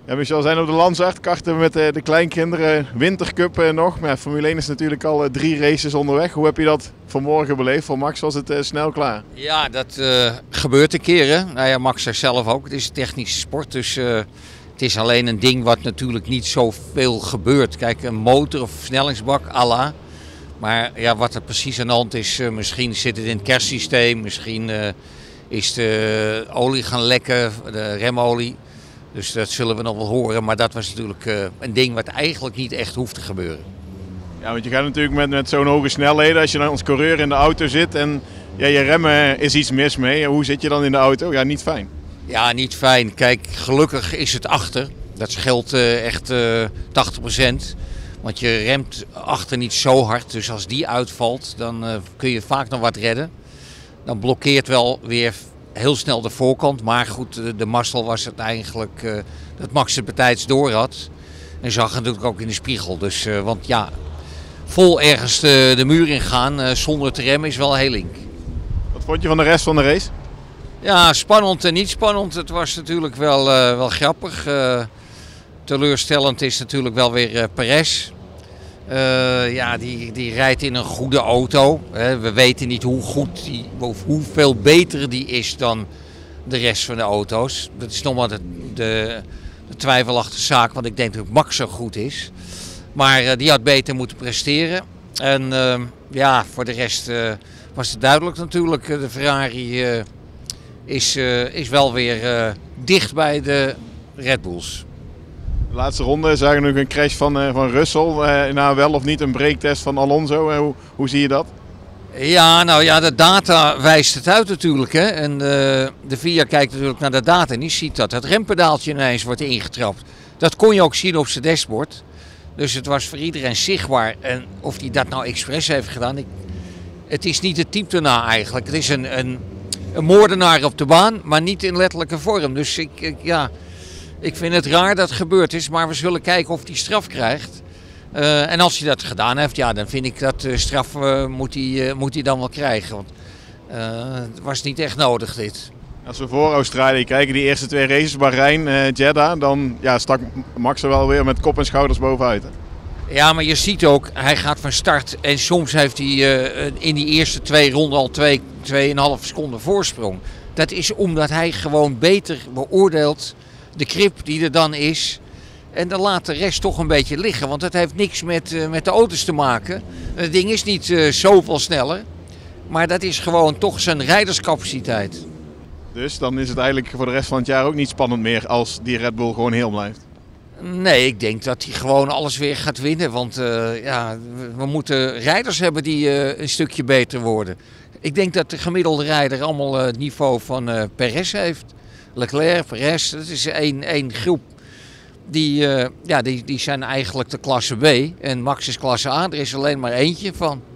Ja, Michel, zijn op de Lansart karten met de kleinkinderen, Wintercup nog. Maar ja, Formule 1 is natuurlijk al 3 races onderweg. Hoe heb je dat vanmorgen beleefd? Voor Max was het snel klaar. Ja, dat gebeurt een keer. Hè? Nou ja, Max zegt zelf ook, het is een technische sport. Dus het is alleen een ding wat natuurlijk niet zoveel gebeurt. Kijk, een motor of versnellingsbak, Allah. Maar ja, wat er precies aan de hand is, misschien zit het in het kerstsysteem. Misschien is de olie gaan lekken, de remolie. Dus dat zullen we nog wel horen. Maar dat was natuurlijk een ding wat eigenlijk niet echt hoeft te gebeuren. Ja, want je gaat natuurlijk met zo'n hoge snelheden, als je dan als coureur in de auto zit en ja, je remmen is iets mis mee. Hoe zit je dan in de auto? Ja, niet fijn. Ja, niet fijn. Kijk, gelukkig is het achter. Dat scheelt echt 80%. Want je remt achter niet zo hard. Dus als die uitvalt, dan kun je vaak nog wat redden. Dan blokkeert wel weer heel snel de voorkant. Maar goed, de mazzel was het eigenlijk dat Max het partijds door had. En zag het natuurlijk ook in de spiegel. Dus, want ja, vol ergens de muur ingaan zonder te remmen is wel heel link. Wat vond je van de rest van de race? Ja, spannend en niet spannend. Het was natuurlijk wel grappig. Teleurstellend is natuurlijk wel weer Perez. Ja, die rijdt in een goede auto. We weten niet hoe goed of hoeveel beter die is dan de rest van de auto's. Dat is nog maar de twijfelachtige zaak, want ik denk dat Max zo goed is. Maar die had beter moeten presteren. En ja, voor de rest was het duidelijk natuurlijk. De Ferrari is wel weer dicht bij de Red Bulls. De laatste ronde zagen we nog een crash van Russell. Nou, wel of niet een breaktest van Alonso. Hoe zie je dat? Ja, nou ja, de data wijst het uit natuurlijk. Hè? En de VIA kijkt natuurlijk naar de data en die ziet dat het rempedaaltje ineens wordt ingetrapt. Dat kon je ook zien op zijn dashboard. Dus het was voor iedereen zichtbaar. En of hij dat nou expres heeft gedaan, het is niet het type erna eigenlijk. Het is een moordenaar op de baan, maar niet in letterlijke vorm. Dus ik vind het raar dat het gebeurd is, maar we zullen kijken of hij straf krijgt. En als hij dat gedaan heeft, ja, dan vind ik dat straf moet hij dan wel krijgen. Want het was niet echt nodig dit. Als we voor Australië kijken, die eerste 2 races, Bahrein, Jeddah, dan ja, stak Max er wel weer met kop en schouders bovenuit. Hè? Ja, maar je ziet ook, hij gaat van start en soms heeft hij in die eerste 2 ronden al 2,5 seconden voorsprong. Dat is omdat hij gewoon beter beoordeelt de grip die er dan is. En dan laat de rest toch een beetje liggen, want dat heeft niks met de auto's te maken. Het ding is niet zoveel sneller, maar dat is gewoon toch zijn rijderscapaciteit. Dus dan is het eigenlijk voor de rest van het jaar ook niet spannend meer als die Red Bull gewoon heel blijft. Nee, ik denk dat hij gewoon alles weer gaat winnen. Want ja, we moeten rijders hebben die een stukje beter worden. Ik denk dat de gemiddelde rijder allemaal het niveau van Perez heeft. Leclerc, Perez, dat is één groep. Die zijn eigenlijk de klasse B. En Max is klasse A, er is alleen maar eentje van.